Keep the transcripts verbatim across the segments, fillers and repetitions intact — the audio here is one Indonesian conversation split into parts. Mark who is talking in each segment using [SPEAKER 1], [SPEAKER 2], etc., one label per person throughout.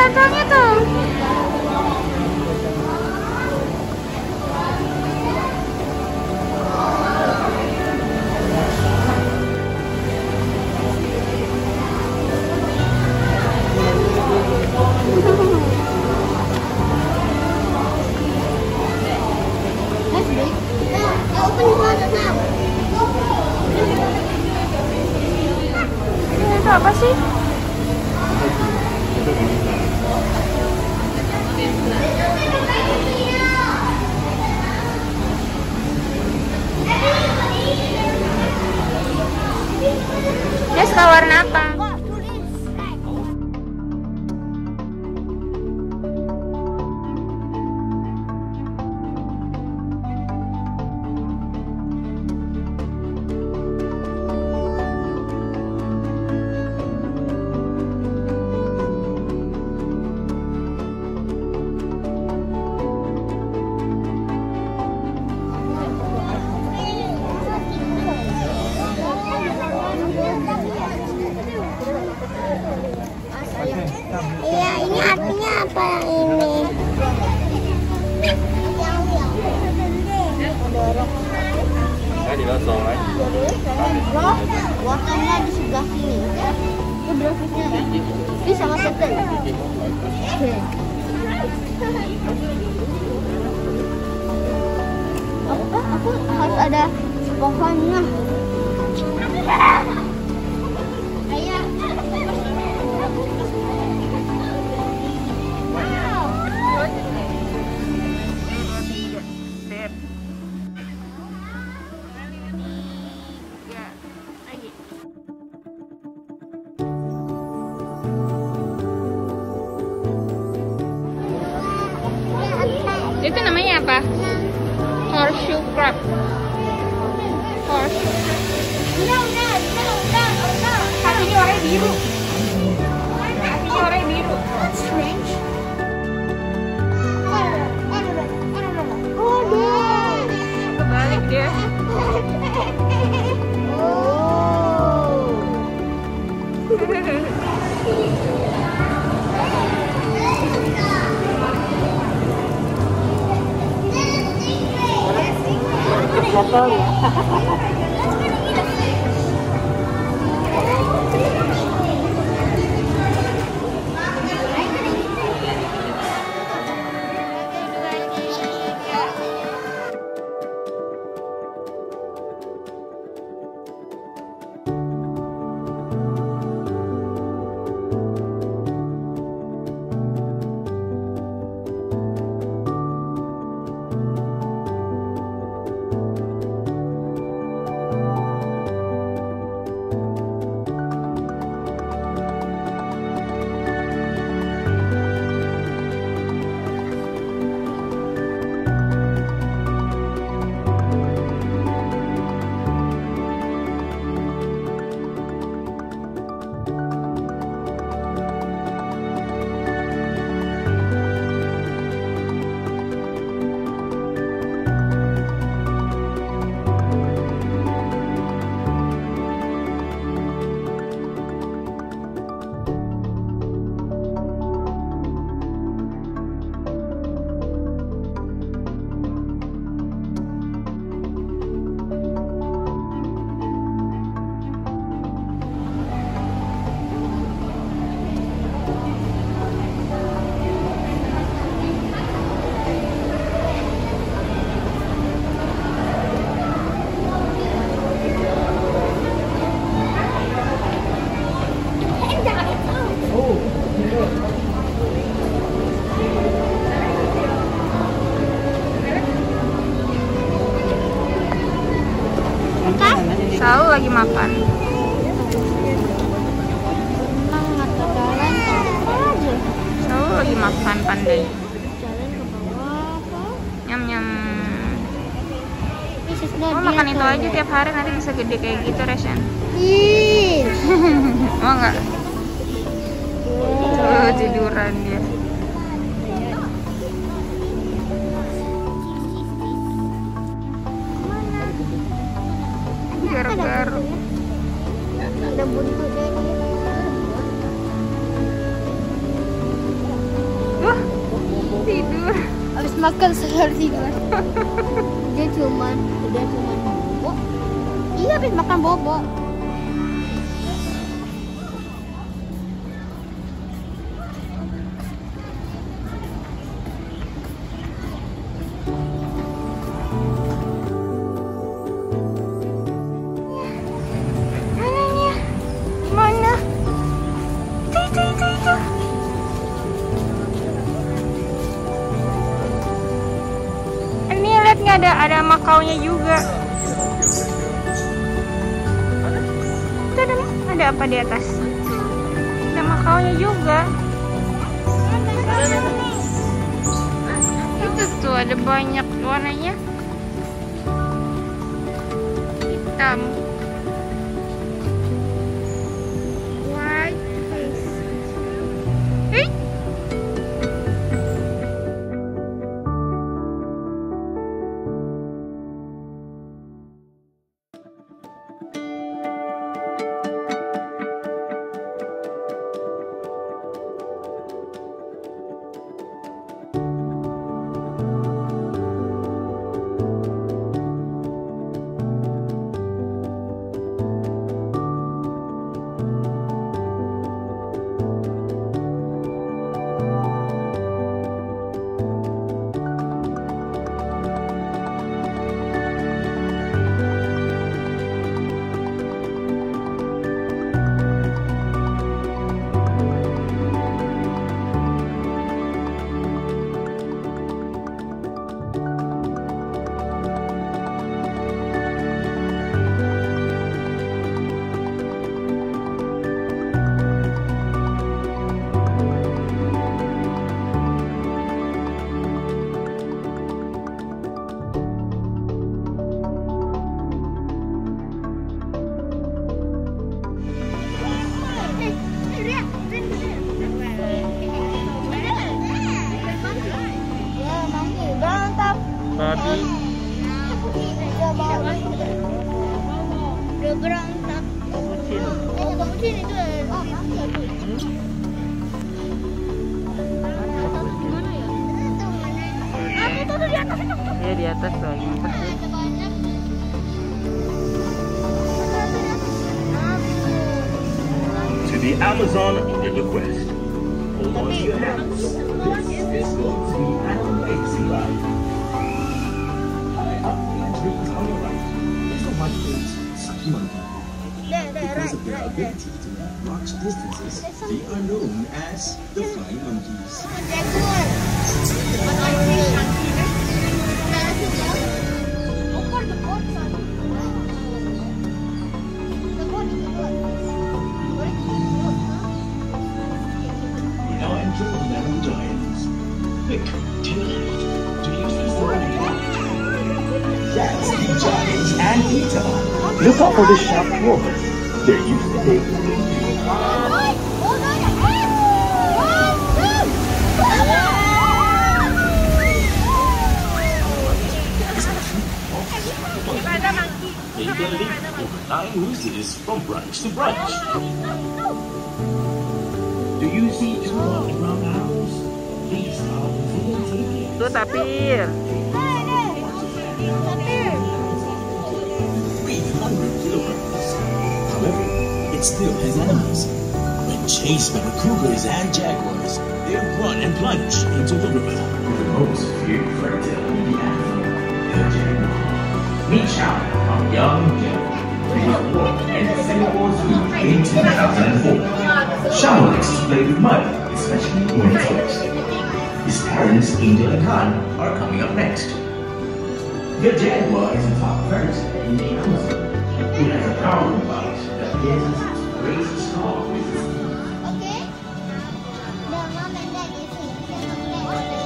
[SPEAKER 1] turtle-nya tuh. Itu apa sih? Dia suka warna apa?
[SPEAKER 2] Iya, ini artinya apa yang ini? Loh, wortelnya di sebelah sini. Itu berafisnya. Ini sama setel. Apa? Aku harus ada pohonnya.
[SPEAKER 1] Itu namanya apa? Horseshoe crab. Horseshoe crab.
[SPEAKER 2] Udah, udah, udah, udah, udah.
[SPEAKER 1] Kakinya warnanya biru. Kakinya warnanya biru.
[SPEAKER 2] Strange. Oh, dia.
[SPEAKER 1] Kebalik dia.
[SPEAKER 2] Oh.
[SPEAKER 3] Gatal ya.
[SPEAKER 1] Selalu lagi makan. Selalu lagi makan pandai. Nyam nyam. Oh, makan itu aja tiap hari nanti bisa gede kayak gitu, Reshan.
[SPEAKER 2] Ih.
[SPEAKER 1] Mau nggak? Oh, tiduran dia. Gar-gar.
[SPEAKER 2] Ada buntutnya ini.
[SPEAKER 1] tidur.
[SPEAKER 2] Habis makan selalu tidur. Dia cuman, dia cuman bobo. Iya, habis makan bobo.
[SPEAKER 1] Anaknya mana? Tuh, tuh, tuh, tuh. Ini lihat nggak ada ada makaunya juga. Itu ada ada apa di atas? Ada makaunya juga. Itu tuh ada banyak warnanya. Hitam. White face. Eh?
[SPEAKER 3] Babi.
[SPEAKER 2] Udah berontak.
[SPEAKER 3] Kucing.
[SPEAKER 2] Eh, kucing itu. Oh, gimana ya? Ah, itu tuh di atas itu.
[SPEAKER 3] Iya di atas lagi.
[SPEAKER 4] To the Amazon Riverquest. Hold on to your hands. This is going to be an amazing ride. High up in the trees on your right is a white-faced sucky monkey.
[SPEAKER 2] There, there,
[SPEAKER 4] Because
[SPEAKER 2] right,
[SPEAKER 4] of their
[SPEAKER 2] right, there.
[SPEAKER 4] ability to move large distances, they are known as the flying monkeys.
[SPEAKER 2] Jaguar.
[SPEAKER 4] We now enter the land of giants. Quick, to your left. Do you see something? That's the giant anteater. Look out for the sharp claws. They're used to taking They then live over nine oozes from branch to branch. Do you see two large brown arrows? These are the taking.
[SPEAKER 3] Tuh tapir.
[SPEAKER 4] three hundred kilograms. However, it still has enemies. When chased by the cougars and jaguars, they run and plunge into the river. The most feared predator in the Amazon, the jaguar. Meet Chow, a young jaguar. He was born in Singapore Zoo in two thousand four. Chow likes to play with mud, especially when it's wet. His parents, Angel and Han, are coming up next. The jaguar is the top predator in the Amazon. It has a powerful bite that pierces its razor scar with its teeth.
[SPEAKER 2] Oke. Nah, mama dan di sini.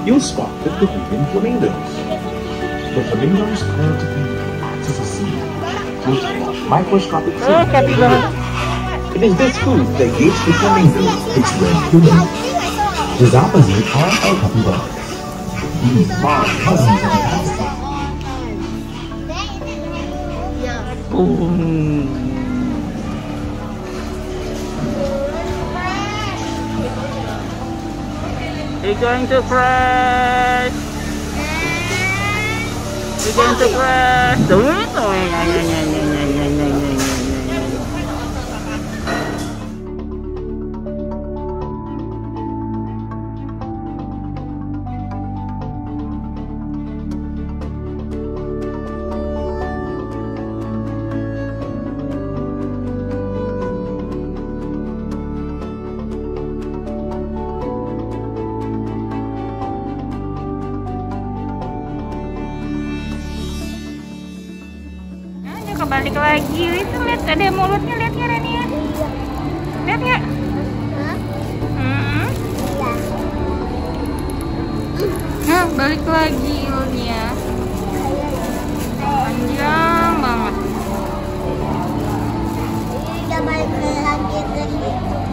[SPEAKER 4] you'll spot the weeping flamingos. The flamingos are to be access a seed which are microscopic
[SPEAKER 3] Oh,
[SPEAKER 4] seeds.
[SPEAKER 3] capybara.
[SPEAKER 4] It is this food that gives the flamingo its red plumage. His opposite are El capybara. These are cousins of the capybara.
[SPEAKER 3] Boom. You're going to crash. You're going to crash.
[SPEAKER 1] Kebalik lagi, itu lihat ada mulutnya, lihat ya Rani ya, lihat ya. Hmm. Nah, balik lagi ilnya, panjang banget.
[SPEAKER 2] Udah balik lagi ke situ.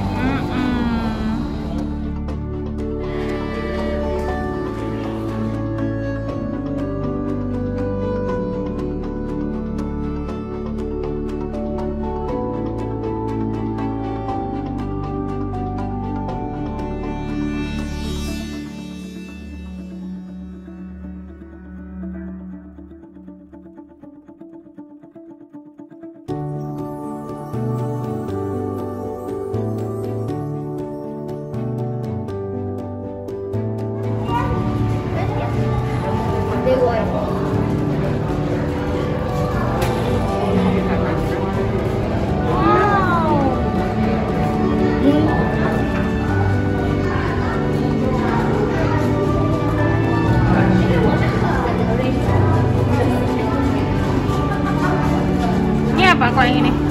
[SPEAKER 1] Ini apa kok yang ini?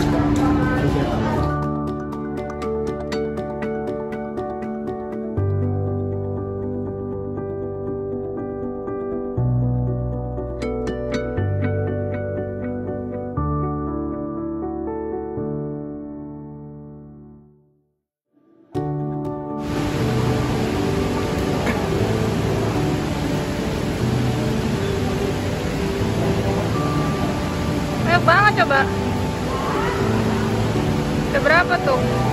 [SPEAKER 1] Banyak banget coba. Ada berapa tuh?